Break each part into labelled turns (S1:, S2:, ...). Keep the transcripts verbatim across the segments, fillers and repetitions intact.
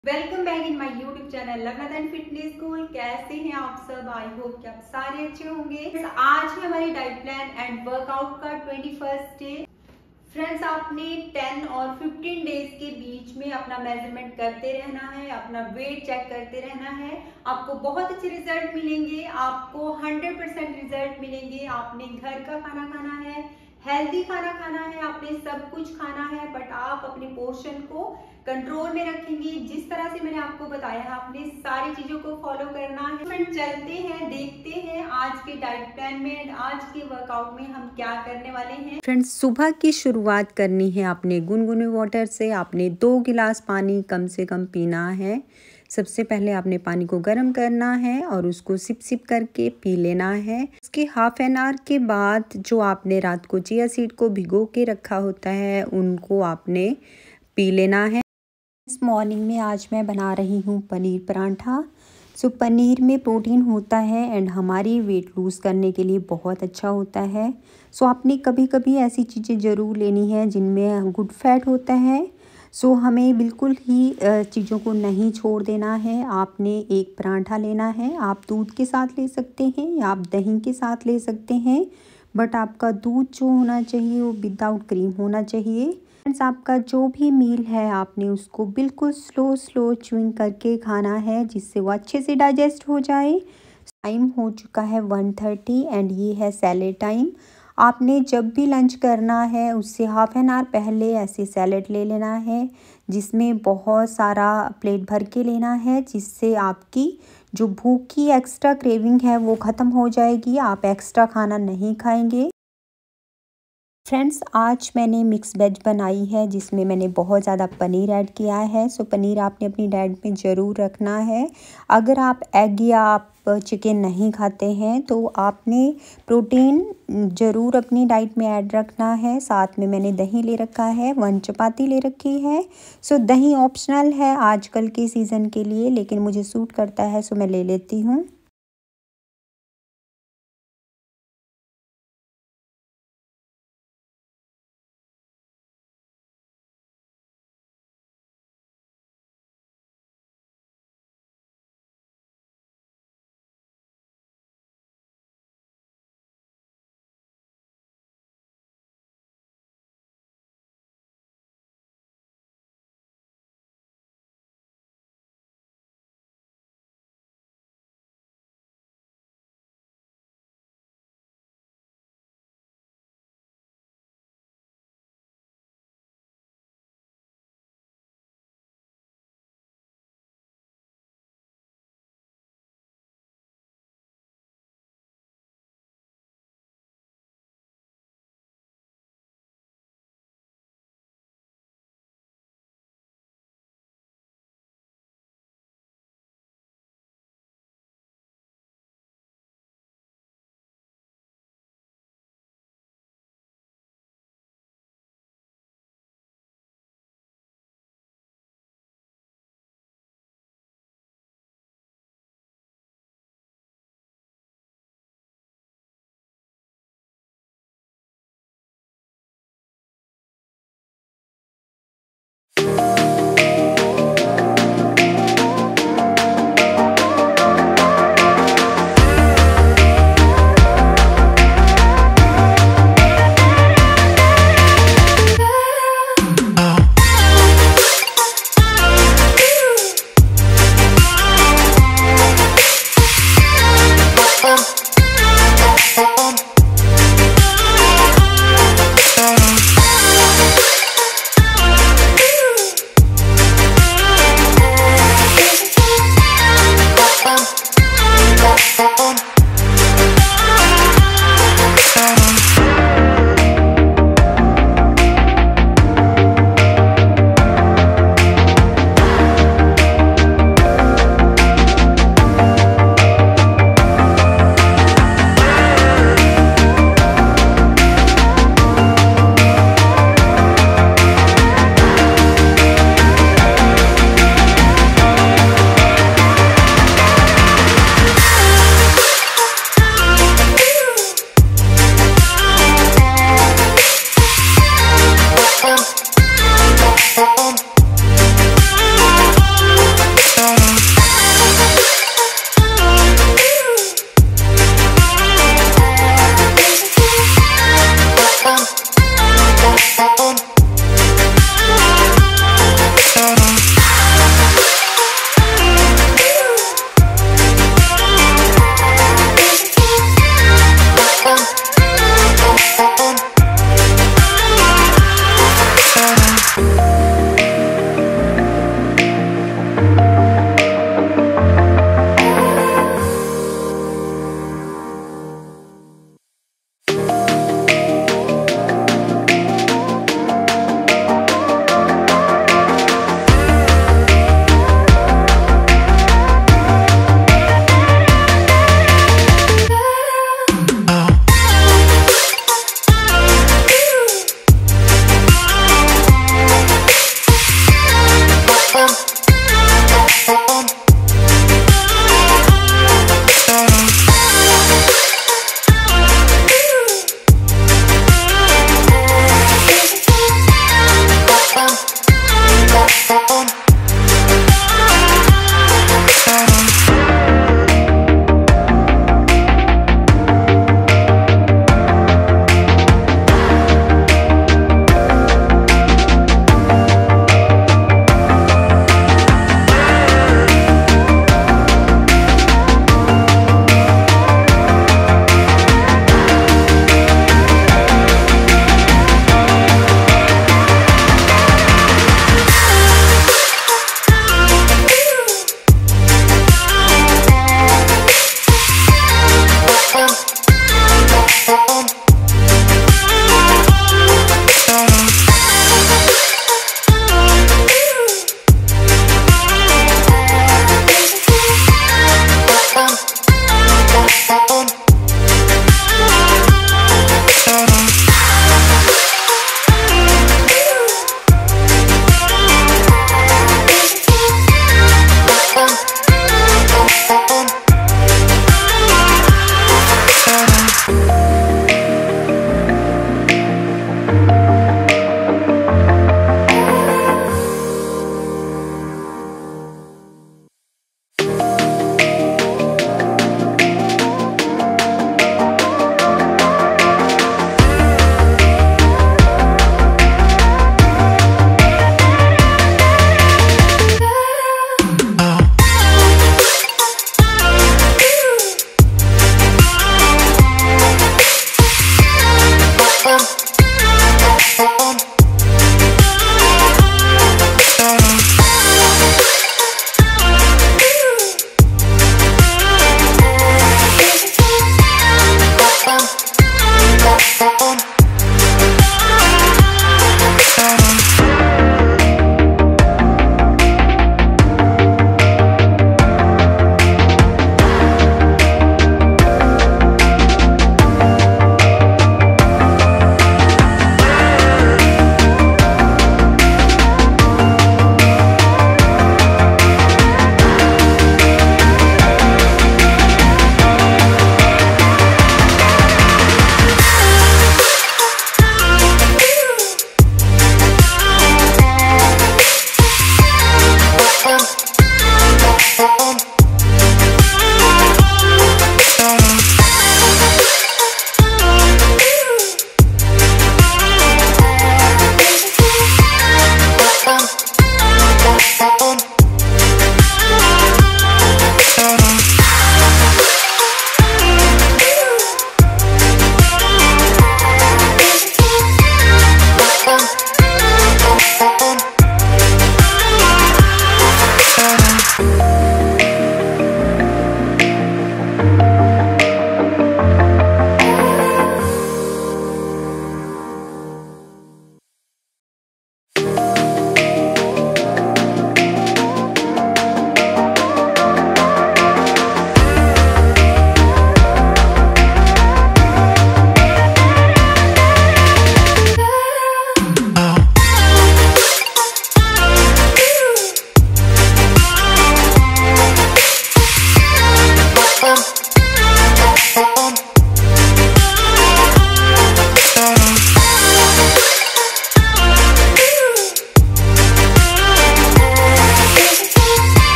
S1: Welcome back in my YouTube channel Lovnath and fitness school. कैसे हैं आप सब? आई होप कि आप सारे अच्छे होंगे। आज है हमारी डाइट प्लान एंड वर्कआउट का ट्वेंटी फर्स्ट डे। फ्रेंड्स, आपने टेन और फिफ्टीन डेज के बीच में अपना मेजरमेंट करते रहना है, अपना वेट चेक करते रहना है। आपको बहुत अच्छे रिजल्ट मिलेंगे, आपको हंड्रेड परसेंट रिजल्ट मिलेंगे। आपने घर का खाना खाना है, हेल्दी खाना खाना है, आपने सब कुछ खाना है, बट आप अपने पोर्शन को कंट्रोल में रखेंगे। जिस तरह से मैंने आपको बताया है, आपने सारी चीजों को फॉलो करना है। फ्रेंड, चलते हैं, देखते हैं आज के डाइट प्लान में, आज के वर्कआउट में हम क्या करने वाले हैं।
S2: फ्रेंड्स, सुबह की शुरुआत करनी है आपने गुनगुने वाटर से। आपने दो गिलास पानी कम से कम पीना है। सबसे पहले आपने पानी को गर्म करना है और उसको सिप सिप करके पी लेना है। उसके हाफ एन आवर के बाद जो आपने रात को चिया सीड को भिगो के रखा होता है, उनको आपने पी लेना है। इस मॉर्निंग में आज मैं बना रही हूँ पनीर परांठा। सो पनीर में प्रोटीन होता है एंड हमारी वेट लूज़ करने के लिए बहुत अच्छा होता है। सो आपने कभी कभी ऐसी चीज़ें ज़रूर लेनी है जिनमें गुड फैट होता है। सो हमें बिल्कुल ही चीज़ों को नहीं छोड़ देना है। आपने एक परांठा लेना है, आप दूध के साथ ले सकते हैं या आप दही के साथ ले सकते हैं, बट आपका दूध जो होना चाहिए वो विदाउट क्रीम होना चाहिए। फ्रेंड्स, आपका जो भी मील है आपने उसको बिल्कुल स्लो स्लो च्यूइंग करके खाना है, जिससे वो अच्छे से डाइजेस्ट हो जाए। टाइम हो चुका है वन थर्टी एंड ये है सैलेड टाइम। आपने जब भी लंच करना है उससे हाफ एन आवर पहले ऐसे सैलेड ले लेना है, जिसमें बहुत सारा प्लेट भर के लेना है, जिससे आपकी जो भूख की एक्स्ट्रा क्रेविंग है वो ख़त्म हो जाएगी। आप एक्स्ट्रा खाना नहीं खाएंगे। फ्रेंड्स, आज मैंने मिक्स वेज बनाई है जिसमें मैंने बहुत ज़्यादा पनीर ऐड किया है। सो पनीर आपने अपनी डाइट में ज़रूर रखना है। अगर आप एग या आप चिकन नहीं खाते हैं तो आपने प्रोटीन ज़रूर अपनी डाइट में ऐड रखना है। साथ में मैंने दही ले रखा है, वन चपाती ले रखी है। सो दही ऑप्शनल है आजकल के सीज़न के लिए, लेकिन मुझे सूट करता है सो मैं ले लेती हूँ।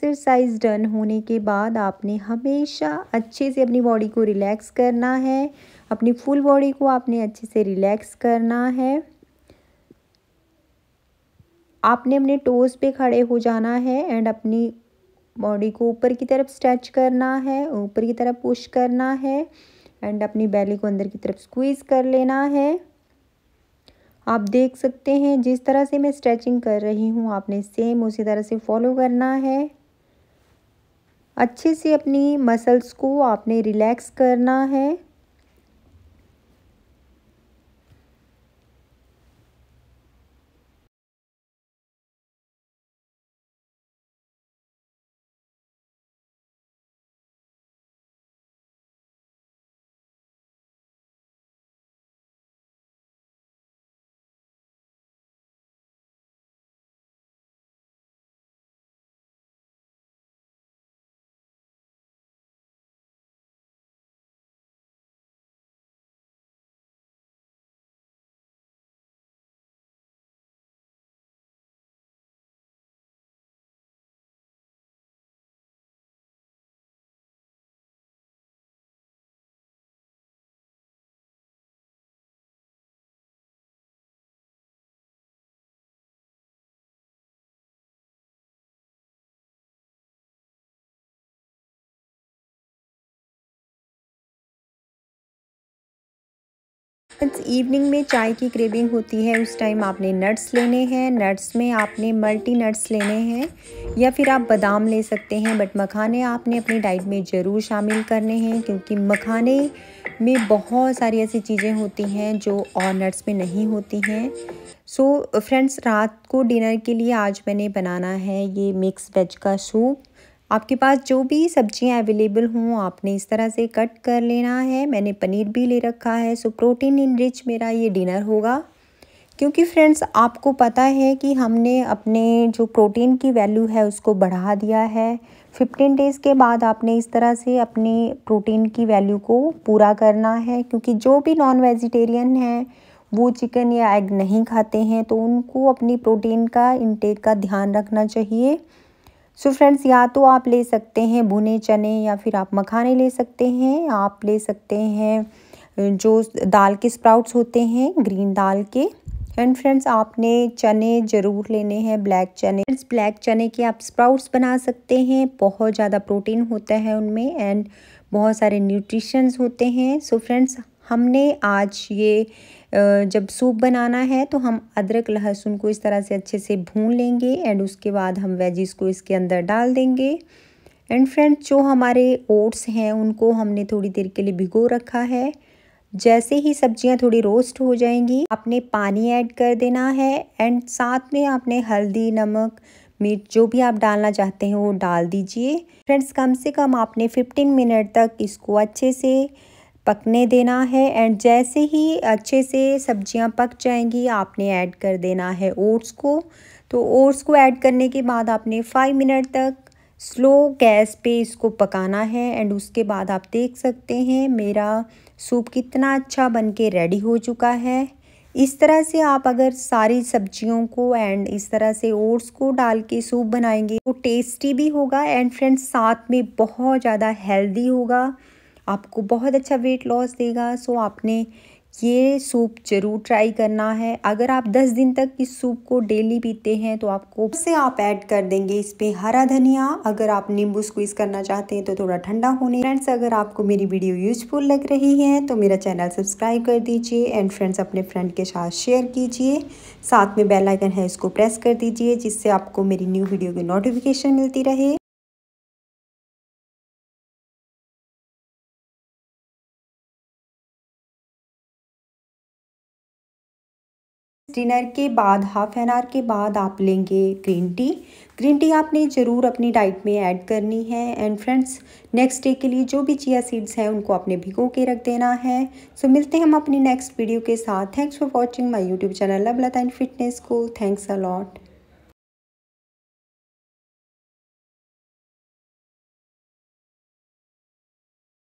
S2: एक्सरसाइज डन होने के बाद आपने हमेशा अच्छे से अपनी बॉडी को रिलैक्स करना है। अपनी फुल बॉडी को आपने अच्छे से रिलैक्स करना है। आपने अपने टोज़ पे खड़े हो जाना है एंड अपनी बॉडी को ऊपर की तरफ स्ट्रेच करना है, ऊपर की तरफ पुश करना है एंड अपनी बेली को अंदर की तरफ स्क्वीज़ कर लेना है। आप देख सकते हैं जिस तरह से मैं स्ट्रेचिंग कर रही हूँ आपने सेम उसी तरह से फॉलो करना है। अच्छे से अपनी मसल्स को आपने रिलैक्स करना है। इवनिंग में चाय की क्रेविंग होती है, उस टाइम आपने नट्स लेने हैं। नट्स में आपने मल्टी नट्स लेने हैं या फिर आप बादाम ले सकते हैं, बट मखाने आपने अपनी डाइट में ज़रूर शामिल करने हैं क्योंकि मखाने में बहुत सारी ऐसी चीज़ें होती हैं जो और नट्स में नहीं होती हैं। सो फ्रेंड्स, रात को डिनर के लिए आज मैंने बनाना है ये मिक्स वेज का सूप। आपके पास जो भी सब्जियां अवेलेबल हों आपने इस तरह से कट कर लेना है। मैंने पनीर भी ले रखा है। सो प्रोटीन इनरिच मेरा ये डिनर होगा क्योंकि फ्रेंड्स आपको पता है कि हमने अपने जो प्रोटीन की वैल्यू है उसको बढ़ा दिया है। फिफ्टीन डेज़ के बाद आपने इस तरह से अपनी प्रोटीन की वैल्यू को पूरा करना है क्योंकि जो भी नॉन वेजिटेरियन हैं वो चिकन या एग नहीं खाते हैं, तो उनको अपनी प्रोटीन का इंटेक का ध्यान रखना चाहिए। सो so फ्रेंड्स, या तो आप ले सकते हैं भुने चने या फिर आप मखाने ले सकते हैं। आप ले सकते हैं जो दाल के स्प्राउट्स होते हैं, ग्रीन दाल के। एंड फ्रेंड्स, आपने चने ज़रूर लेने हैं, ब्लैक चने। फ्रेंड्स, ब्लैक चने के आप स्प्राउट्स बना सकते हैं। बहुत ज़्यादा प्रोटीन होता है उनमें एंड बहुत सारे न्यूट्रिशंस होते हैं। सो so फ्रेंड्स, हमने आज ये जब सूप बनाना है तो हम अदरक लहसुन को इस तरह से अच्छे से भून लेंगे एंड उसके बाद हम वेजिस को इसके अंदर डाल देंगे। एंड फ्रेंड्स, जो हमारे ओट्स हैं उनको हमने थोड़ी देर के लिए भिगो रखा है। जैसे ही सब्जियां थोड़ी रोस्ट हो जाएंगी आपने पानी ऐड कर देना है एंड साथ में आपने हल्दी, नमक, मिर्च जो भी आप डालना चाहते हैं वो डाल दीजिए। फ्रेंड्स, कम से कम आपने फिफ्टीन मिनट तक इसको अच्छे से पकने देना है एंड जैसे ही अच्छे से सब्जियां पक जाएंगी आपने ऐड कर देना है ओट्स को। तो ओट्स को ऐड करने के बाद आपने फाइव मिनट तक स्लो गैस पे इसको पकाना है एंड उसके बाद आप देख सकते हैं मेरा सूप कितना अच्छा बनके रेडी हो चुका है। इस तरह से आप अगर सारी सब्जियों को एंड इस तरह से ओट्स को डाल के सूप बनाएंगे तो टेस्टी भी होगा एंड फ्रेंड्स साथ में बहुत ज़्यादा हेल्दी होगा, आपको बहुत अच्छा वेट लॉस देगा। सो आपने ये सूप ज़रूर ट्राई करना है। अगर आप दस दिन तक इस सूप को डेली पीते हैं तो आपको से आप ऐड कर देंगे इस पे हरा धनिया। अगर आप नींबू स्क्वीज़ करना चाहते हैं तो थोड़ा ठंडा होने। फ्रेंड्स, अगर आपको मेरी वीडियो यूजफुल लग रही है तो मेरा चैनल सब्सक्राइब कर दीजिए एंड फ्रेंड्स अपने फ्रेंड के साथ शेयर कीजिए। साथ में बेल आइकन है इसको प्रेस कर दीजिए जिससे आपको मेरी न्यू वीडियो की नोटिफिकेशन मिलती रहे। डिनर के बाद हाफ एन आवर के बाद आप लेंगे ग्रीन टी। ग्रीन टी आपने ज़रूर अपनी डाइट में ऐड करनी है एंड फ्रेंड्स नेक्स्ट डे के लिए जो भी चिया सीड्स हैं उनको आपने भिगो के रख देना है। सो so, मिलते हैं हम अपनी नेक्स्ट वीडियो के साथ। Thanks for watching my YouTube channel Lovelata and fitness को। Thanks a lot.